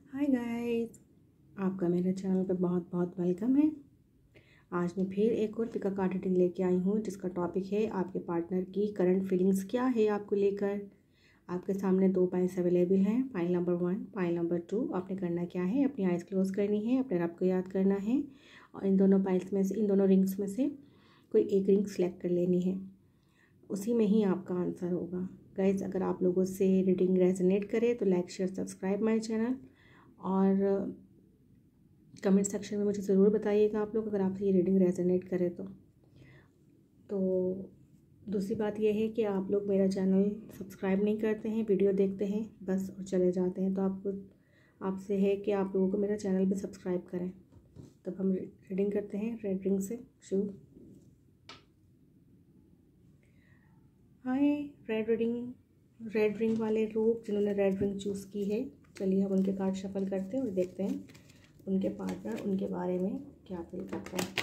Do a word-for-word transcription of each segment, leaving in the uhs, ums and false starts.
Hi guys, आपका मेरे channel पे बहुत बहुत वेलकम है। आज मैं फिर एक और पिकअप कार्ड रीडिंग लेके आई हूँ जिसका टॉपिक है आपके पार्टनर की करंट फीलिंग्स क्या है आपको लेकर। आपके सामने दो पाइल्स अवेलेबल हैं। Pile number one, pile number two. आपने करना क्या है, अपनी आइज़ क्लोज करनी है, अपने रब को याद करना है और इन दोनों पाइल्स में से, इन दोनों रिंग्स में से कोई एक रिंग सेलेक्ट कर लेनी है। उसी में ही आपका आंसर होगा। गाइज, अगर आप लोगों से रीडिंग रेजोनेट करे तो like share subscribe my channel और कमेंट सेक्शन में मुझे ज़रूर बताइएगा आप लोग अगर आपसे ये रीडिंग रेजोनेट करे तो तो दूसरी बात यह है कि आप लोग मेरा चैनल सब्सक्राइब नहीं करते हैं, वीडियो देखते हैं बस और चले जाते हैं। तो आपको आपसे है कि आप लोगों को मेरा चैनल भी सब्सक्राइब करें। तब हम रीडिंग करते हैं रेड रिंग से शुरू। Hi red reading, red ring वाले लोग जिन्होंने रेड रिंग चूज़ की है, चलिए हम उनके कार्ड शफल करते हैं और देखते हैं उनके पार्टनर उनके बारे में क्या फील करते हैं।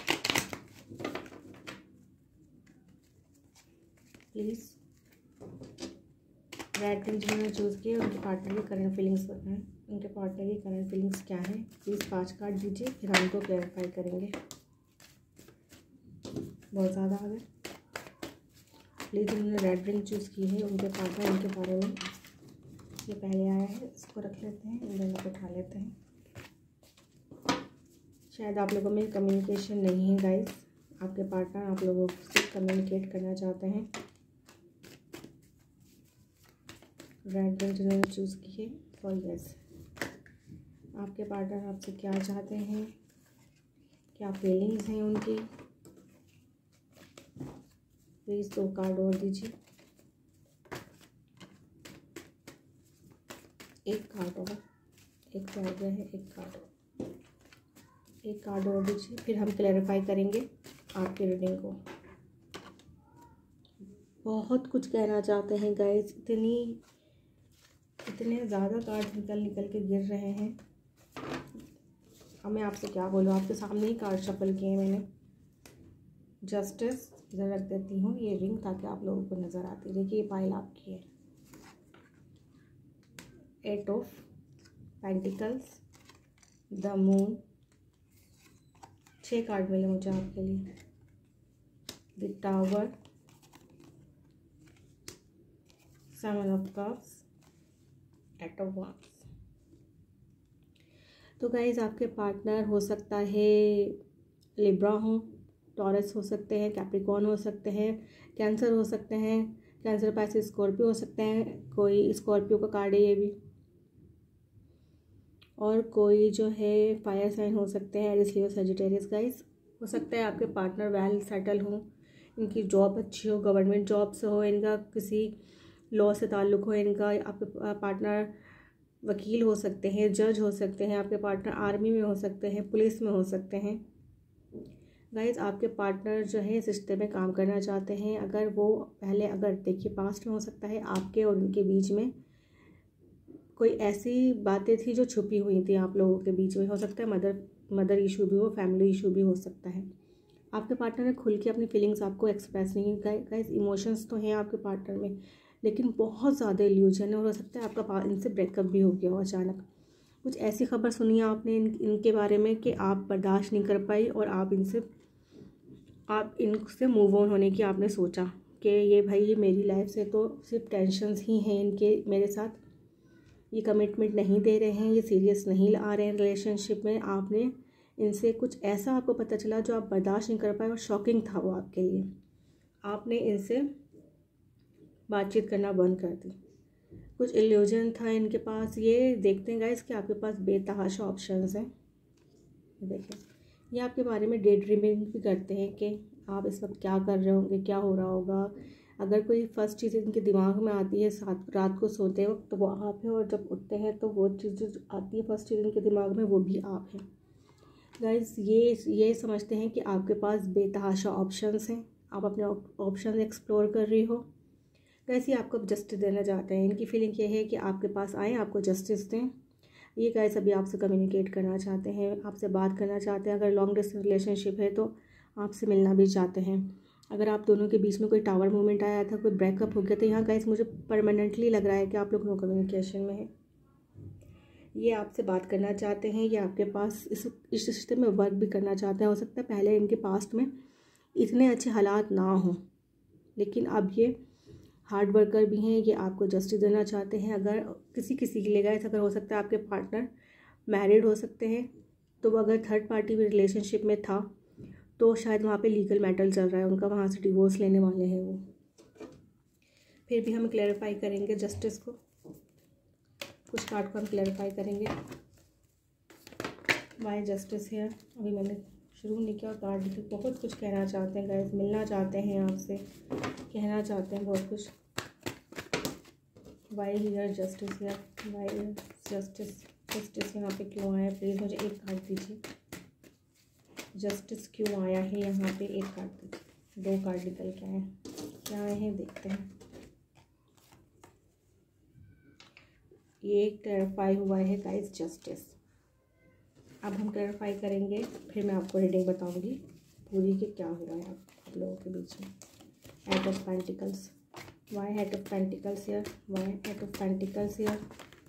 प्लीज़ रेड रिंग जिन्होंने चूज़ किया उनके पार्टनर की करंट फीलिंग्स बताएं। उनके पार्टनर की करंट फीलिंग्स क्या है, प्लीज़ पांच कार्ड दीजिए, फिर हम उनको क्लैरिफाई करेंगे। बहुत ज़्यादा आ गए। प्लीज़ जिन्होंने रेड रिंग चूज़ की है उनके पार्टनर उनके बारे में, ये पहले आया है, इसको रख लेते हैं, इन दोनों को उठा लेते हैं। शायद आप लोगों में कम्युनिकेशन नहीं है गाइस, आपके पार्टनर आप लोगों से कम्युनिकेट करना चाहते हैं। रेड रिंग जिन्होंने चूज़ की है फॉर यस, आपके पार्टनर आपसे क्या चाहते हैं, क्या फीलिंग्स हैं उनकी। प्लीज़ दो कार्ड और दीजिए, एक कार्ड और, एक तो आ गया है, एक कार्ड और, एक कार्ड और दीजिए, फिर हम क्लैरिफाई करेंगे आपकी रीडिंग को। बहुत कुछ कहना चाहते हैं गाइस, इतनी इतने ज़्यादा कार्ड निकल निकल के गिर रहे हैं। अब मैं आपसे क्या बोलूँ, आपके सामने ही कार्ड शफल किए मैंने। जस्टिस इधर रख देती हूँ ये रिंग ताकि आप लोगों को नज़र आती। देखिए ये पाइल आपकी है। Eight of pentacles, the moon, छह कार्ड मिले मुझे आपके लिए। The tower, seven of cups, eight of wands. तो गाइज आपके पार्टनर हो सकता है लिब्रा हो, टॉरस हो सकते हैं, कैप्रिकॉर्न हो सकते हैं, कैंसर हो सकते हैं, कैंसर पैसे स्कॉर्पियो हो सकते हैं, कोई स्कॉर्पियो का कार्ड है ये भी, और कोई जो है फायर साइन हो सकते हैं, एरिस लियो सजिटेरियस। गाइस हो सकता है आपके पार्टनर वेल सेटल हो, इनकी जॉब अच्छी हो, गवर्नमेंट जॉब से हो, इनका किसी लॉ से ताल्लुक़ हो, इनका आपके पार्टनर वकील हो सकते हैं, जज हो सकते हैं, आपके पार्टनर आर्मी में हो सकते हैं, पुलिस में हो सकते हैं। गाइज आपके पार्टनर जो है इस रिश्ते में काम करना चाहते हैं। अगर वो पहले, अगर देखिए पास्ट में हो सकता है आपके और उनके बीच में कोई ऐसी बातें थी जो छुपी हुई थी आप लोगों के बीच में, हो सकता है मदर मदर इशू भी हो, फैमिली इशू भी हो सकता है। आपके पार्टनर ने खुल के अपनी फीलिंग्स आपको एक्सप्रेस नहीं की। गाइज इमोशंस तो हैं आपके पार्टनर में, लेकिन बहुत ज़्यादा इल्यूजन है और हो सकता है आपका इनसे ब्रेकअप भी हो गया हो अचानक। कुछ ऐसी खबर सुनी आपने इन, इनके बारे में कि आप बर्दाश्त नहीं कर पाई और आप इनसे आप इनसे मूव ऑन होने की आपने सोचा कि ये भाई ये मेरी लाइफ से तो सिर्फ टेंशन्स ही हैं इनके, मेरे साथ ये कमिटमेंट नहीं दे रहे हैं, ये सीरियस नहीं आ रहे हैं रिलेशनशिप में। आपने इनसे कुछ ऐसा आपको पता चला जो आप बर्दाश्त नहीं कर पाए और शॉकिंग था वो आपके लिए। आपने इनसे बातचीत करना बंद कर दी। कुछ इल्यूजन था इनके पास। ये देखते हैं गाइस कि आपके पास बेतहाशा ऑप्शंस हैं। देखिए ये आपके बारे में डे ड्रीमिंग भी करते हैं कि आप इस वक्त क्या कर रहे होंगे, क्या हो रहा होगा। अगर कोई फर्स्ट चीज़ इनके दिमाग में आती है साथ रात को सोते वक्त तो वो आप है, और जब उठते हैं तो वो चीज़ जो आती है फर्स्ट चीज़ इनके दिमाग में वो भी आप हैं। गाइस ये ये समझते हैं कि आपके पास बेतहाशा ऑप्शंस हैं, आप अपने ऑप्शन एक्सप्लोर कर रही हो। गाइस ये आपको जस्टिस देना चाहते हैं। इनकी फीलिंग ये है कि आपके पास आए, आपको जस्टिस दें। ये गाइस अभी आपसे कम्युनिकेट करना चाहते हैं, आपसे बात करना चाहते हैं। अगर लॉन्ग डिस्टेंस रिलेशनशिप है तो आपसे मिलना भी चाहते हैं। अगर आप दोनों के बीच में कोई टावर मूवमेंट आया था, कोई ब्रेकअप हो गया, तो यहाँ गाइस मुझे परमानेंटली लग रहा है कि आप लोग नो कम्युनिकेशन में है। ये आपसे बात करना चाहते हैं, ये आपके पास इस इस रिश्ते में वर्क भी करना चाहते हैं। हो सकता है पहले इनके पास्ट में इतने अच्छे हालात ना हों, लेकिन अब ये हार्ड वर्कर भी हैं, ये आपको जस्टिस देना चाहते हैं। अगर किसी किसी के लिए गाइस, अगर हो सकता है आपके पार्टनर मैरिड हो सकते हैं, तो वो अगर थर्ड पार्टी में रिलेशनशिप में था तो शायद वहाँ पे लीगल मैटर चल रहा है उनका, वहाँ से डिवोर्स लेने वाले हैं वो। फिर भी हम क्लैरिफाई करेंगे जस्टिस को, कुछ कार्ड को हम क्लैरिफाई करेंगे। वाई जस्टिस है, अभी मैंने शुरू नहीं किया और कार्ड भी बहुत कुछ कहना चाहते हैं गाइस, मिलना चाहते हैं आपसे, कहना चाहते हैं बहुत कुछ। वाई हियर जस्टिस है, वाई जस्टिस जस्टिस यहाँ पे क्यों आया? प्लीज़ मुझे एक कार्ड दीजिए। जस्टिस क्यों आया है यहाँ पे? एक कार्ड दीजिए। दो कार्ड निकल के आए, क्या आए हैं देखते हैं। ये क्लैरिफाई हुआ है गाइस जस्टिस। अब हम क्लैरिफाई करेंगे, फिर मैं आपको रीडिंग बताऊंगी पूरी के क्या हुआ है आप लोगों के बीच में। Eight of pentacles, why eight of pentacles here, why eight of pentacles here.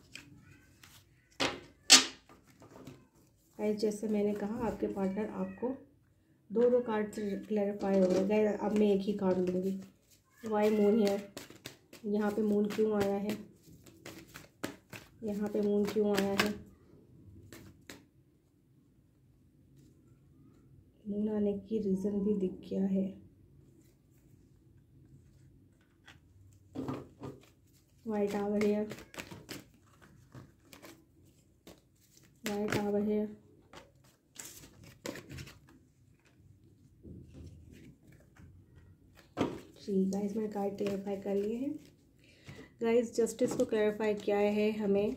Guys जैसे मैंने कहा, आपके पार्टनर आपको दो दो कार्ड से क्लैरिफाई हो गए गाइस। अब मैं एक ही कार्ड लूँगी। वाई मून हियर, यहाँ पे मून क्यों आया है? यहाँ पे मून क्यों आया है? मून आने की रीज़न भी दिख गया है। White tower here, white tower here. जी गाइस, मैंने कार्ड क्लैरिफाई कर लिए हैं। गाइस जस्टिस को क्लैरिफाई किया है हमें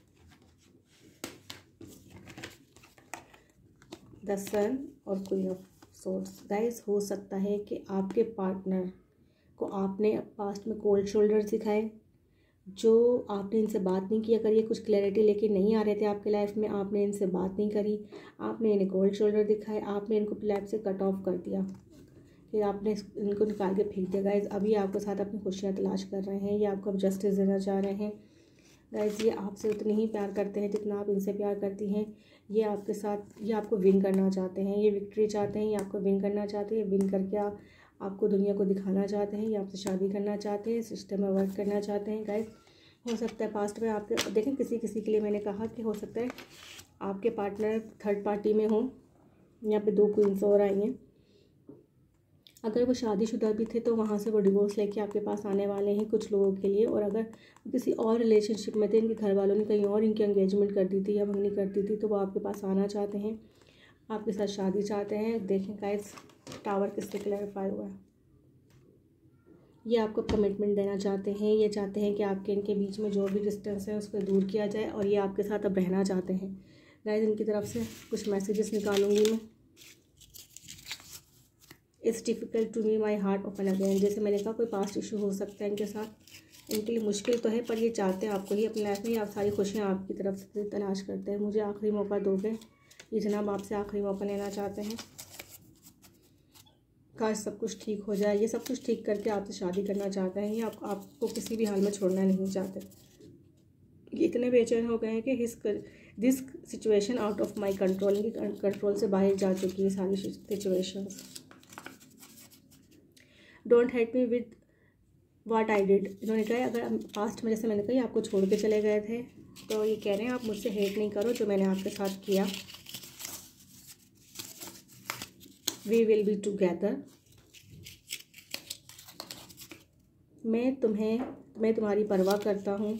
द सन और क्वीन ऑफ सोर्ड्स। गाइस हो सकता है कि आपके पार्टनर को आपने पास्ट में कोल्ड शोल्डर सिखाए, जो आपने इनसे बात नहीं किया करिए, कुछ क्लैरिटी लेके नहीं आ रहे थे आपके लाइफ में, आपने इनसे बात नहीं करी, आपने इन्हें कोल्ड शोल्डर दिखाए, आपने इनको लाइफ से कट ऑफ कर दिया, फिर आपने इनको निकाल के फेंक दिया। गाइज अभी आपके साथ अपनी खुशियाँ तलाश कर रहे हैं, ये आपको अब जस्टिस देना चाह रहे हैं। गाइज ये आपसे उतनी ही प्यार करते हैं जितना आप इनसे प्यार करती हैं। ये आपके साथ, ये आपको विन करना चाहते हैं, ये विक्ट्री चाहते हैं, ये आपको विन करना चाहते हैं। विन करके आप आपको दुनिया को दिखाना चाहते हैं, ये आपसे शादी करना चाहते हैं, सिस्टम में वर्क करना चाहते हैं। गाइज हो सकता है पास्ट में आपके, देखें किसी किसी के लिए मैंने कहा कि हो सकता है आपके पार्टनर थर्ड पार्टी में हो। यहाँ पे दो क्वींस और आई हैं। अगर वो शादीशुदा भी थे तो वहाँ से वो डिवोर्स लेके आपके पास आने वाले हैं कुछ लोगों के लिए। और अगर किसी और रिलेशनशिप में थे, इनके घर वालों ने कहीं और इनकी एंगेजमेंट कर दी थी या मंगनी कर दी थी, तो वो आपके पास आना चाहते हैं, आपके साथ शादी चाहते हैं। देखें गाइस टावर किससे क्लैरिफाई हुआ है? ये आपको कमिटमेंट देना चाहते हैं, ये चाहते हैं कि आपके इनके बीच में जो भी डिस्टेंस है उसको दूर किया जाए, और ये आपके साथ अब रहना चाहते हैं। गाइस इनकी तरफ से कुछ मैसेजेस निकालूंगी मैं। It's difficult to me my heart open again. जैसे मैंने कहा कोई पास्ट इशू हो सकता है इनके साथ, इनके लिए मुश्किल तो है, पर ये चाहते हैं आपको ही अपनी लाइफ में, आप सारी खुशियाँ आपकी तरफ से तलाश करते हैं। मुझे आखिरी मौका दोगे? ये जनाब आपसे आखिरी मौका लेना चाहते हैं। काश सब कुछ ठीक हो जाए। ये सब कुछ ठीक करके आपसे शादी करना चाहते हैं। ये आप, आपको किसी भी हाल में छोड़ना नहीं चाहते। ये इतने बेचैन हो गए हैं कि his this situation out of my control, इनकी कंट्रोल से बाहर जा चुकी है सारी situations. Don't hate me with what I did. इन्होंने कहा अगर पास्ट में, जैसे मैंने कहा, आपको छोड़ के चले गए थे, तो ये कह रहे हैं आप मुझसे हेट नहीं करो जो मैंने आपके साथ किया। We will be together. मैं तुम्हें मैं तुम्हारी परवाह करता हूँ।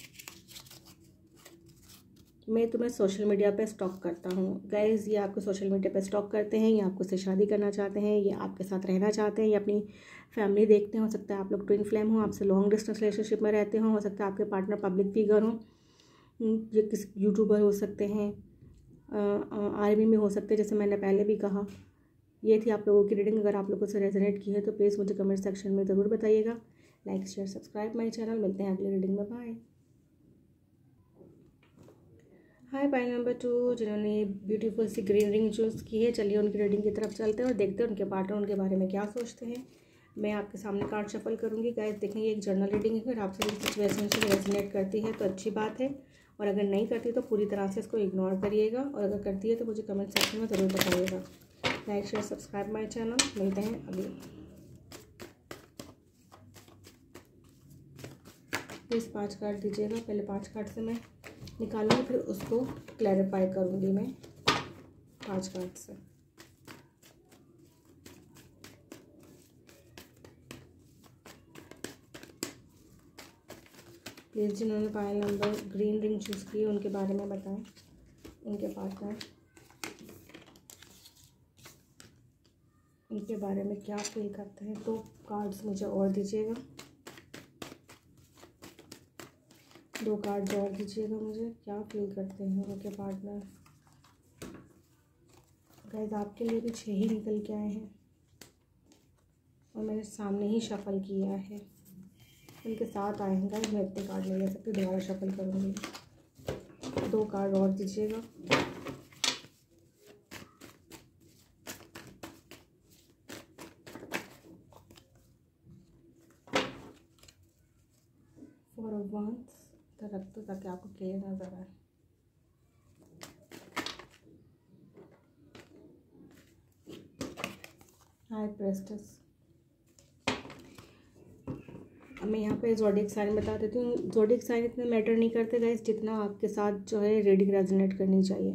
मैं तुम्हें सोशल मीडिया पे स्टॉक करता हूँ। गाइज़ ये आपको सोशल मीडिया पे स्टॉक करते हैं, ये आपको से शादी करना चाहते हैं, ये आपके साथ रहना चाहते हैं, ये अपनी फैमिली देखते हैं। हो सकता है आप लोग ट्विन फ्लेम हो, आपसे लॉन्ग डिस्टेंस रिलेशनशिप में रहते हो। हो सकता है आपके पार्टनर पब्लिक फिगर हो, ये किस यूट्यूबर हो सकते हैं, आर्मी में हो सकते हैं, जैसे मैंने पहले भी कहा। ये थी आप लोगों की रीडिंग। अगर आप लोगों से रेजोनेट की है तो प्लीज़ मुझे कमेंट सेक्शन में ज़रूर बताइएगा। Like share subscribe my channel. मिलते हैं अगली रीडिंग में। Bye. Hi pile number two, जिन्होंने beautiful sea green ring choose की है, चलिए उनकी रीडिंग की तरफ चलते हैं और देखते हैं उनके पार्टनर उनके बारे में क्या सोचते हैं। मैं आपके सामने कार्ड शफल करूंगी। गाइस देखें ये एक जर्नल रीडिंग है, अगर आपसे सिचुएशन से रेजोनेट करती है तो अच्छी बात है, और अगर नहीं करती तो पूरी तरह से इसको इग्नोर करिएगा, और अगर करती है तो मुझे कमेंट सेक्शन में ज़रूर बताइएगा। Like share subscribe my channel. मिलते हैं अभी। प्लीज़ पांच कार्ड दीजिएगा। पहले पांच कार्ड से मैं निकालूंगी, फिर उसको क्लैरिफाई करूंगी मैं पांच कार्ड से। प्लीज़ जिन्होंने pile number green ring choose की उनके बारे में बताएं, उनके पार्टनर, उनके बारे में क्या फील करते हैं। तो कार्ड्स मुझे और दीजिएगा, दो कार्ड और दीजिएगा मुझे। क्या फील करते हैं उनके पार्टनर। गाइस आपके लिए भी छः ही निकल के आए हैं और मैंने सामने ही शफल किया है, उनके साथ आए हैं। गाइस मैं इतने कार्ड नहीं ले सकती, दोबारा शफल करूँगी। दो कार्ड और दीजिएगा। फॉर वंस तो रख दो ताकि आपको क्लियर नजर आए। High priestess. अब मैं यहाँ पे ज़ोडिएक साइन बता देती हूँ। ज़ोडिएक साइन इतने मैटर नहीं करते गाइस जितना आपके साथ जो है रीडिंग रेजोनेट करनी चाहिए।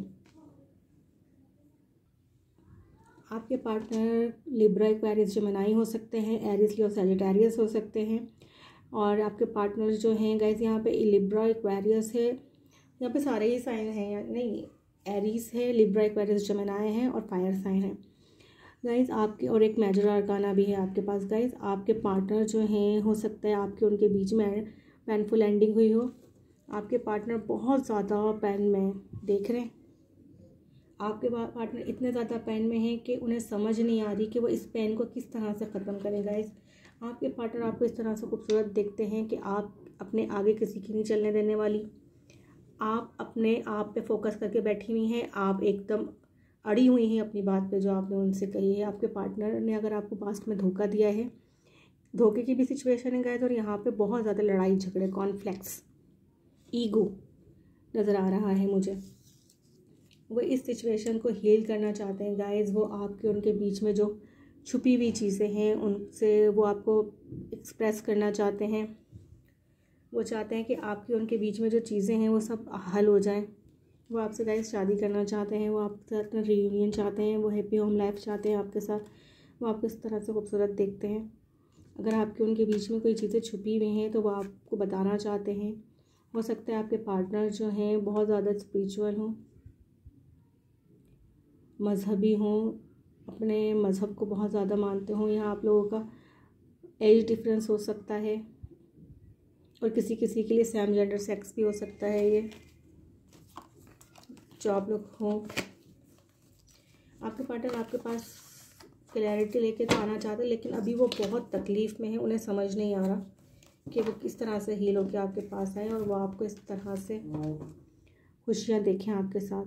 आपके पार्टनर लिब्रा, एक्वेरियस, जेमिनी हो सकते हैं, एरिस, लियो, सैजिटेरियस हो सकते हैं। और आपके पार्टनर जो हैं गाइस यहाँ पे लिब्रा, एक्वेरियस है, यहाँ पे सारे ही साइन हैं, नहीं एरिस है, लिब्रा, एक्वेरियस, जेमिनी है और फायर साइन है गाइस आपके। और एक मेजर आर्काना भी है आपके पास गाइस। आपके पार्टनर जो हैं हो सकता है आपके उनके बीच में पेनफुल एंडिंग हुई हो। आपके पार्टनर बहुत ज़्यादा पेन में देख रहे हैं। आपके पार्टनर इतने ज़्यादा पेन में हैं कि उन्हें समझ नहीं आ रही कि वो इस पेन को किस तरह से ख़त्म करें गाइस। आपके पार्टनर आपको इस तरह से खूबसूरत देखते हैं कि आप अपने आगे किसी की नहीं चलने देने वाली। आप अपने आप पे फोकस करके बैठी हुई हैं, आप एकदम अड़ी हुई हैं अपनी बात पे जो आपने उनसे कही है। आपके पार्टनर ने अगर आपको पास्ट में धोखा दिया है, धोखे की भी सिचुएशन है गाइस, और यहाँ पे बहुत ज़्यादा लड़ाई झगड़े, कॉन्फ्लिक्ट्स, ईगो नज़र आ रहा है मुझे। वो इस सिचुएशन को हील करना चाहते हैं गाइस। वो आपके उनके बीच में जो छुपी हुई चीज़ें हैं उनसे वो आपको एक्सप्रेस करना चाहते हैं। वो चाहते हैं कि आपके उनके बीच में जो चीज़ें हैं वो सब हल हो जाएं। वो आपसे गाइस शादी करना चाहते हैं, वो आपके साथ अपना रियूनियन चाहते हैं, वो हैप्पी होम लाइफ चाहते हैं आपके साथ। वो आपको इस तरह से खूबसूरत देखते हैं। अगर आपके उनके बीच में कोई चीज़ें छुपी हुई हैं तो वो आपको बताना चाहते हैं। हो सकता है आपके पार्टनर जो हैं बहुत ज़्यादा स्पिरिचुअल हों, मजहबी हों, अपने मज़हब को बहुत ज़्यादा मानते हों। यहाँ आप लोगों का एज डिफरेंस हो सकता है और किसी किसी के लिए सेम जेंडर सेक्स भी हो सकता है। ये जो आप लोग हों, आपके पार्टनर आपके पास क्लैरिटी लेके तो आना चाहते हैं, लेकिन अभी वो बहुत तकलीफ़ में है। उन्हें समझ नहीं आ रहा कि वो किस तरह से हील होकर आपके पास आए और वो आपको इस तरह से खुशियाँ देखें आपके साथ।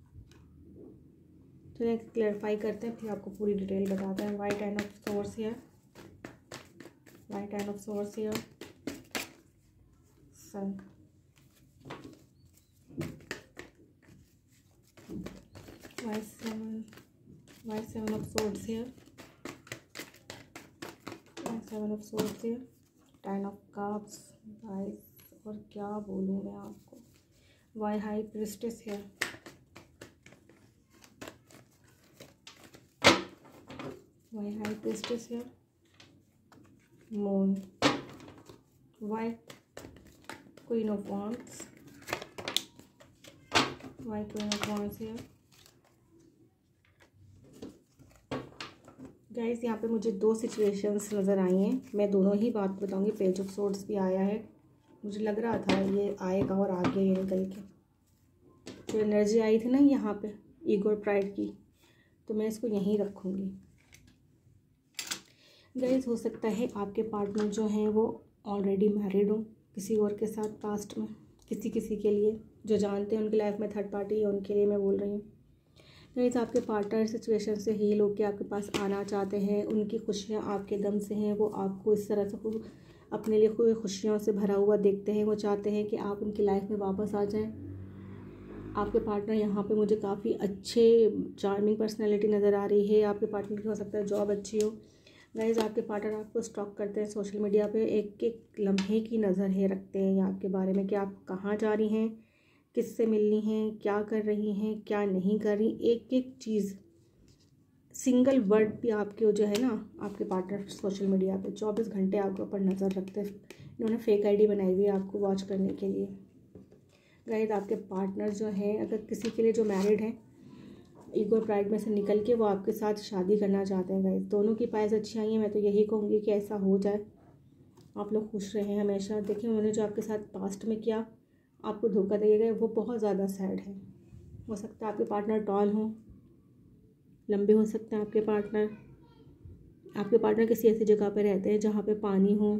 चलिए क्लैरिफाई करते हैं, फिर आपको पूरी डिटेल बताते हैं। White and of swords here, white and of swords here, sun, white seven, white seven of swords here, white seven of swords here, ten of cups guys. और क्या बोलूँ मैं आपको, why high priestess here, why high priestess here, moon, white queen of wands, white queen of wands here guys. यहाँ पे मुझे दो situations नज़र आई हैं, मैं दोनों ही बात बताऊंगी। पेज ऑफ सोर्ड्स भी आया है, मुझे लग रहा था ये आएगा और आ गया ये निकल के। जो एनर्जी आई थी ना यहाँ पे ईगो और प्राइड की, तो मैं इसको यहीं रखूँगी गाइस। हो सकता है आपके पार्टनर जो हैं वो ऑलरेडी मैरिड हो किसी और के साथ पास्ट में। किसी किसी के लिए जो जानते हैं उनकी लाइफ में थर्ड पार्टी है, उनके लिए मैं बोल रही हूँ गाइस। आपके पार्टनर सिचुएशन से हील होकर आपके पास आना चाहते हैं। उनकी खुशियाँ आपके दम से हैं। वो आपको इस तरह से अपने लिए कोई खुशियों से भरा हुआ देखते हैं। वो चाहते हैं कि आप उनकी लाइफ में वापस आ जाएं आपके पार्टनर यहाँ पे मुझे काफ़ी अच्छे चार्मिंग पर्सनैलिटी नज़र आ रही है। आपके पार्टनर की हो सकता है जॉब अच्छी हो। गाइज़ आपके पार्टनर आपको स्टॉक करते हैं सोशल मीडिया पे, एक एक लम्हे की नज़र है रखते हैं या आपके बारे में कि आप कहाँ जा रही हैं, किससे मिलनी हैं, क्या कर रही हैं, क्या नहीं कर रही, एक एक चीज़, सिंगल वर्ड भी आपके जो है ना, आपके पार्टनर सोशल मीडिया पे चौबीस घंटे आपके ऊपर नज़र रखते हैं। इन्होंने फेक आईडी बनाई हुई है आपको वॉच करने के लिए। गाइस आपके पार्टनर जो है, अगर किसी के लिए जो मैरिड है, ईगो प्राइड में से निकल के वो आपके साथ शादी करना चाहते हैं। गाइस दोनों की पाइस अच्छी आई हैं। मैं तो यही कहूँगी कि ऐसा हो जाए, आप लोग खुश रहें हमेशा। देखिए उन्होंने जो आपके साथ पास्ट में किया, आपको धोखा दे गए, वो बहुत ज़्यादा सैड है। हो सकता है आपके पार्टनर टॉल हों, लंबे हो सकते हैं आपके पार्टनर। आपके पार्टनर किसी ऐसी जगह पे रहते हैं जहाँ पे पानी हो,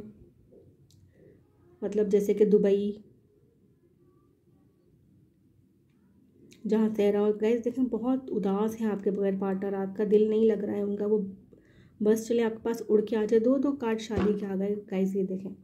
मतलब जैसे कि दुबई, जहाँ सहरा हो। गाइस देखें बहुत उदास हैं आपके बगैर पार्टनर, आपका दिल नहीं लग रहा है उनका, वो बस चले आपके पास उड़ के आ जाए। दो दो कार्ड शादी के आ गए। गाइस ये देखें,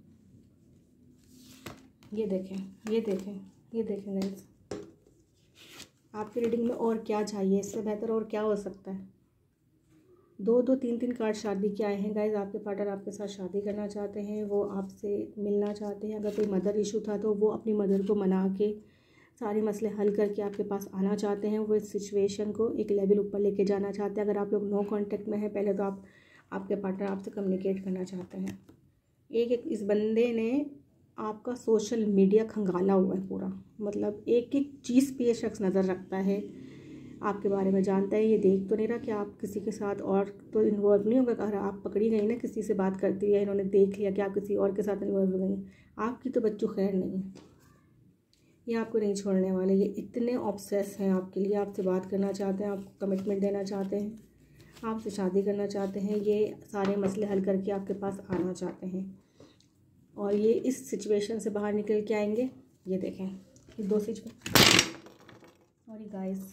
ये देखें, ये देखें, ये देखें गाइस, आपकी रीडिंग में और क्या चाहिए, इससे बेहतर और क्या हो सकता है। दो दो तीन तीन कार्ड शादी के आए हैं। गाइस आपके पार्टनर आपके साथ शादी करना चाहते हैं, वो आपसे मिलना चाहते हैं। अगर कोई मदर इशू था तो वो अपनी मदर को मना के सारे मसले हल करके आपके पास आना चाहते हैं। वो इस सिचुएशन को एक लेवल ऊपर लेके जाना चाहते हैं। अगर आप लोग नो कांटेक्ट में हैं, पहले तो आप आपके पार्टनर आपसे कम्युनिकेट करना चाहते हैं। एक एक इस बंदे ने आपका सोशल मीडिया खंगाला हुआ है पूरा, मतलब एक एक चीज़ पे ये शख्स नज़र रखता है, आपके बारे में जानता है। ये देख तो नहीं रहा कि आप किसी के साथ और तो इन्वॉल्व नहीं होगा। अगर आप पकड़ी गई ना किसी से बात करती हुई, इन्होंने देख लिया कि आप किसी और के साथ इन्वॉल्व हो गई, आपकी तो बच्चों खैर नहीं है, ये आपको नहीं छोड़ने वाले। ये इतने ऑब्सेस हैं आपके लिए, आपसे बात करना चाहते हैं, आपको कमिटमेंट देना चाहते हैं, आपसे शादी करना चाहते हैं, ये सारे मसले हल करके आपके पास आना चाहते हैं। और ये इस सिचुएशन से बाहर निकल के आएंगे। ये देखें, ये दो सिचुएशन, सॉरी गाइस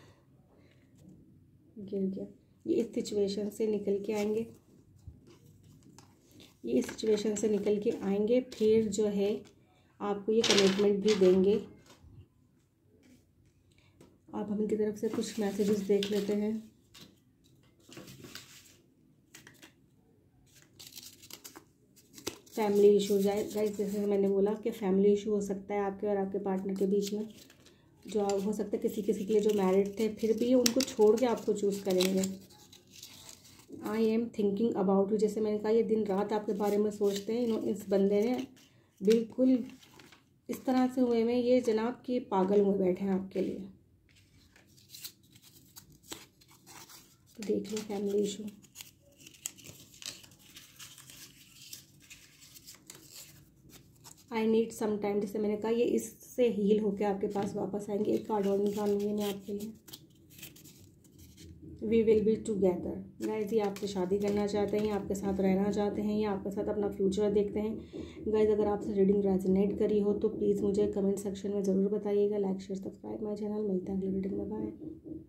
गिर गया। ये इस सिचुएशन से निकल के आएंगे, ये इस सिचुएशन से निकल के आएंगे, फिर जो है आपको ये कमिटमेंट भी देंगे। आप हम इनकी तरफ से कुछ मैसेजेस देख लेते हैं। फैमिली इशू गाइस, जैसे मैंने बोला कि फैमिली इशू हो सकता है आपके और आपके पार्टनर के बीच में, जो हो सकता है किसी किसी के लिए जो मैरिड थे फिर भी उनको छोड़ के आपको चूज़ करेंगे। I am thinking about you, जैसे मैंने कहा ये दिन रात आपके बारे में सोचते हैं। इस बंदे ने बिल्कुल इस तरह से हुए में ये जनाब कि पागल हुए बैठे हैं आपके लिए। तो देख लो family issue, I need some time, जैसे मैंने कहा ये इससे हील होके आपके पास वापस आएंगे। एक कार्ड और निकालूंगी मैं आपके लिए, we will be together. Guys ये आपसे शादी करना चाहते हैं, आपके साथ रहना चाहते हैं, या आपके साथ अपना फ्यूचर देखते हैं। गाइज अगर आपसे रीडिंग रेजोनेट करी हो तो प्लीज़ मुझे कमेंट सेक्शन में ज़रूर बताइएगा। Like share subscribe my channel. मिलते हैं अगली रीडिंग में, बाय।